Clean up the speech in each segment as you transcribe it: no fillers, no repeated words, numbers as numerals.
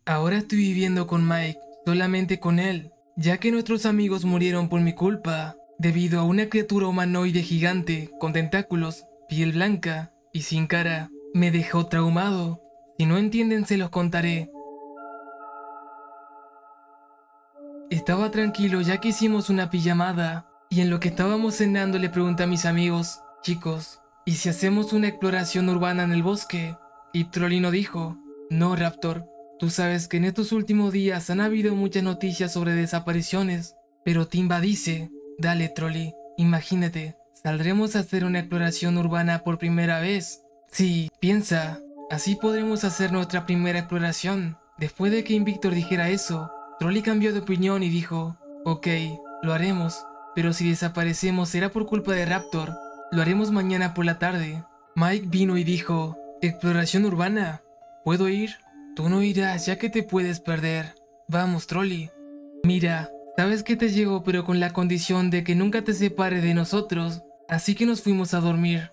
Ahora estoy viviendo con Mike, solamente con él, ya que nuestros amigos murieron por mi culpa, debido a una criatura humanoide gigante con tentáculos, piel blanca y sin cara. Me dejó traumado. Si no entienden, se los contaré. Estaba tranquilo ya que hicimos una pijamada, y en lo que estábamos cenando le pregunté a mis amigos, chicos, ¿y si hacemos una exploración urbana en el bosque? Y Trollino dijo, no, Raptor, tú sabes que en estos últimos días han habido muchas noticias sobre desapariciones, pero Timba dice, dale Trolli, imagínate, saldremos a hacer una exploración urbana por primera vez. Sí, piensa, así podremos hacer nuestra primera exploración. Después de que Invictor dijera eso, Trolli cambió de opinión y dijo, ok, lo haremos, pero si desaparecemos será por culpa de Raptor, lo haremos mañana por la tarde. Mike vino y dijo, ¿exploración urbana? ¿Puedo ir? Tú no irás ya que te puedes perder. Vamos, Trolli. Mira, sabes que te llevo pero con la condición de que nunca te separes de nosotros, así que nos fuimos a dormir.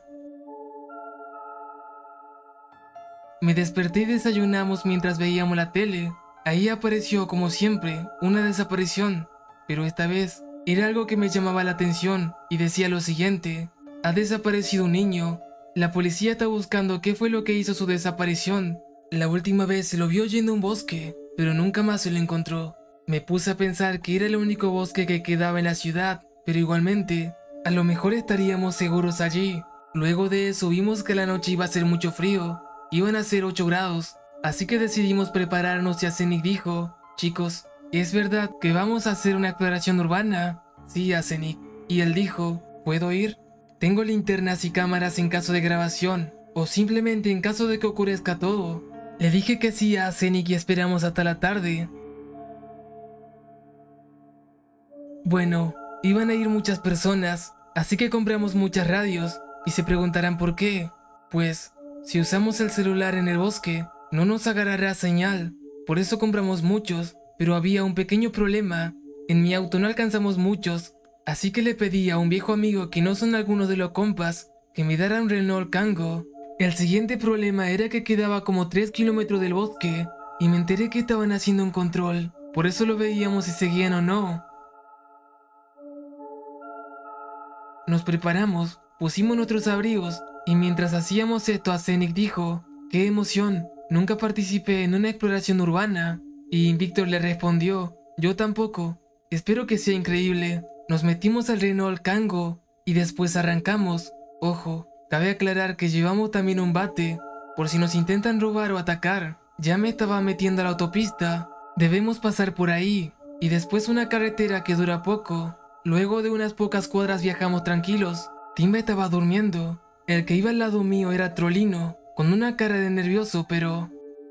Me desperté y desayunamos mientras veíamos la tele. Ahí apareció, como siempre, una desaparición, pero esta vez era algo que me llamaba la atención y decía lo siguiente: ha desaparecido un niño. La policía está buscando qué fue lo que hizo su desaparición. La última vez se lo vio yendo a un bosque, pero nunca más se lo encontró. Me puse a pensar que era el único bosque que quedaba en la ciudad, pero igualmente, a lo mejor estaríamos seguros allí. Luego de eso vimos que la noche iba a ser mucho frío, iban a ser 8 grados. Así que decidimos prepararnos y Arsenic dijo, chicos, ¿es verdad que vamos a hacer una exploración urbana? Sí, Arsenic. Y él dijo, ¿puedo ir? Tengo linternas y cámaras en caso de grabación, o simplemente en caso de que ocurrezca todo. Le dije que sí a Arsenic y esperamos hasta la tarde. Bueno, iban a ir muchas personas, así que compramos muchas radios, y se preguntarán por qué. Pues, si usamos el celular en el bosque, no nos agarrará señal, por eso compramos muchos, pero había un pequeño problema. En mi auto no alcanzamos muchos, así que le pedí a un viejo amigo que no son algunos de los compas, que me diera un Renault Kangoo. El siguiente problema era que quedaba como 3 kilómetros del bosque, y me enteré que estaban haciendo un control, por eso lo veíamos si seguían o no. Nos preparamos, pusimos nuestros abrigos, y mientras hacíamos esto Arsenic dijo, ¡qué emoción! Nunca participé en una exploración urbana. Y Víctor le respondió, yo tampoco. Espero que sea increíble. Nos metimos al Renault Kangoo y después arrancamos. Ojo, cabe aclarar que llevamos también un bate, por si nos intentan robar o atacar. Ya me estaba metiendo a la autopista. Debemos pasar por ahí. Y después una carretera que dura poco. Luego de unas pocas cuadras viajamos tranquilos. Timba estaba durmiendo. El que iba al lado mío era Trollino, con una cara de nervioso, pero...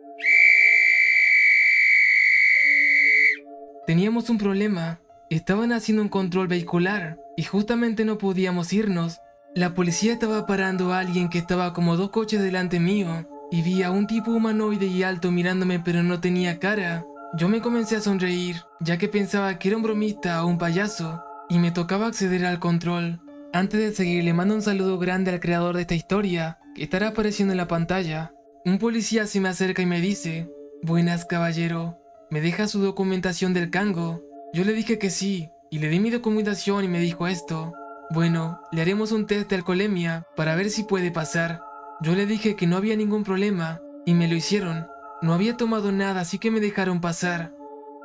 teníamos un problema. Estaban haciendo un control vehicular y justamente no podíamos irnos. La policía estaba parando a alguien que estaba como 2 coches delante mío y vi a un tipo humanoide y alto mirándome pero no tenía cara. Yo me comencé a sonreír, ya que pensaba que era un bromista o un payaso y me tocaba acceder al control. Antes de seguir, le mando un saludo grande al creador de esta historia, que estará apareciendo en la pantalla. Un policía se me acerca y me dice, buenas caballero, ¿me deja su documentación del Kangoo? Yo le dije que sí, y le di mi documentación y me dijo esto. Bueno, le haremos un test de alcoholemia para ver si puede pasar. Yo le dije que no había ningún problema, y me lo hicieron. No había tomado nada, así que me dejaron pasar.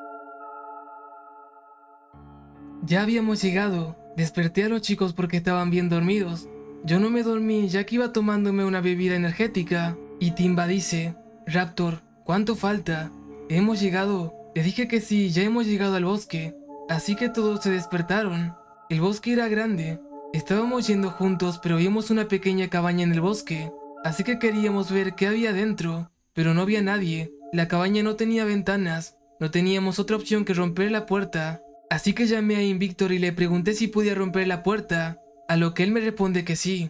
Ya habíamos llegado. Desperté a los chicos porque estaban bien dormidos. Yo no me dormí ya que iba tomándome una bebida energética. Y Timba dice, Raptor, ¿cuánto falta? ¿Hemos llegado? Le dije que sí, ya hemos llegado al bosque. Así que todos se despertaron. El bosque era grande. Estábamos yendo juntos, pero vimos una pequeña cabaña en el bosque. Así que queríamos ver qué había dentro, pero no había nadie. La cabaña no tenía ventanas. No teníamos otra opción que romper la puerta. Así que llamé a Invictor y le pregunté si podía romper la puerta, a lo que él me responde que sí.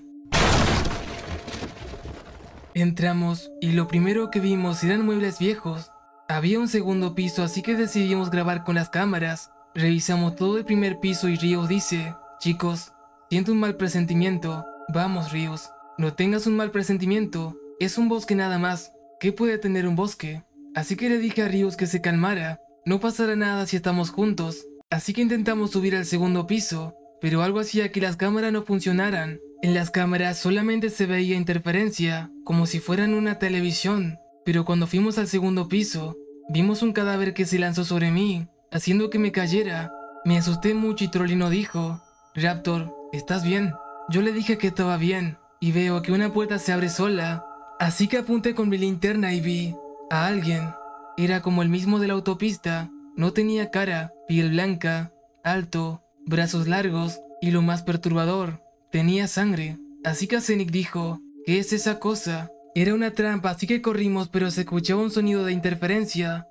Entramos y lo primero que vimos eran muebles viejos. Había un segundo piso, así que decidimos grabar con las cámaras. Revisamos todo el primer piso y Ríos dice, chicos, siento un mal presentimiento. Vamos, Ríos, no tengas un mal presentimiento, es un bosque nada más. ¿Qué puede tener un bosque? así que le dije a Rius que se calmara. No pasará nada si estamos juntos. Así que intentamos subir al segundo piso, pero algo hacía que las cámaras no funcionaran. En las cámaras solamente se veía interferencia, como si fueran una televisión. Pero cuando fuimos al segundo piso, vimos un cadáver que se lanzó sobre mí, haciendo que me cayera. Me asusté mucho y Trollino dijo: Raptor, ¿estás bien? Yo le dije que estaba bien, y veo que una puerta se abre sola. Así que apunté con mi linterna y vi a alguien. Era como el mismo de la autopista. No tenía cara, piel blanca, alto, brazos largos y lo más perturbador, tenía sangre. Así que Arsenic dijo: ¿qué es esa cosa? Era una trampa, así que corrimos, pero se escuchaba un sonido de interferencia.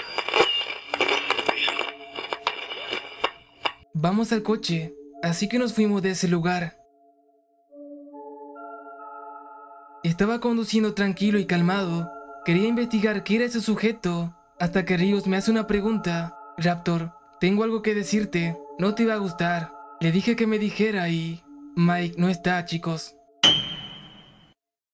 Vamos al coche, así que nos fuimos de ese lugar. Estaba conduciendo tranquilo y calmado. Quería investigar qué era ese sujeto, hasta que Rius me hace una pregunta. Raptor, tengo algo que decirte, no te va a gustar. Le dije que me dijera y... Mike no está, chicos.